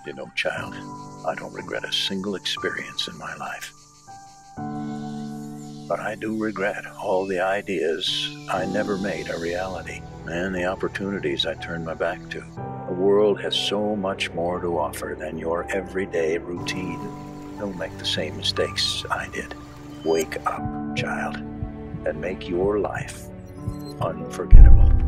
You know, child, I don't regret a single experience in my life. But I do regret all the ideas I never made a reality, and the opportunities I turned my back to. The world has so much more to offer than your everyday routine. Don't make the same mistakes I did. Wake up, child, and make your life unforgettable.